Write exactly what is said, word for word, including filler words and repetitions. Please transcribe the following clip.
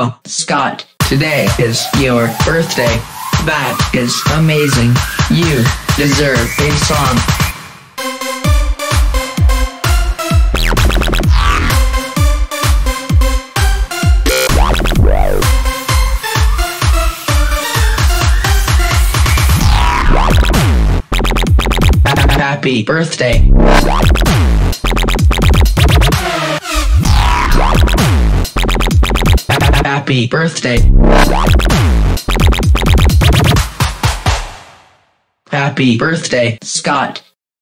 Wow, Scott, today is your birthday. That is amazing. You deserve a song. Happy birthday. Happy birthday. Happy birthday, Scott.